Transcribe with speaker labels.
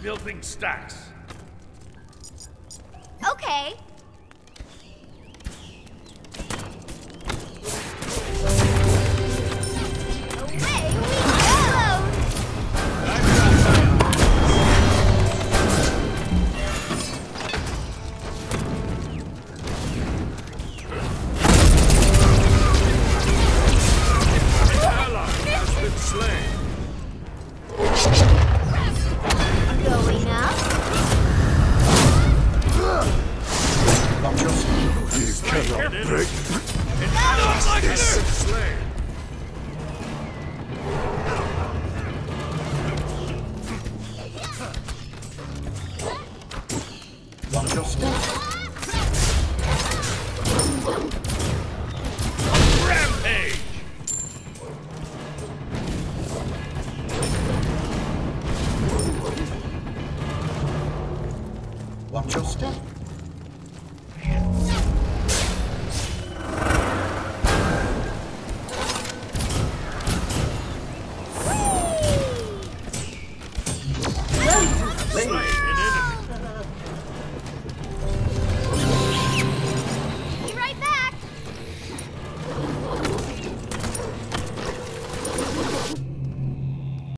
Speaker 1: building stacks.
Speaker 2: Okay. Away we go!
Speaker 1: Ally has been slain.
Speaker 2: Going up.
Speaker 1: You cannot break. An ally has been slain.
Speaker 3: Watch your step.
Speaker 1: Rampage.
Speaker 3: Watch your step.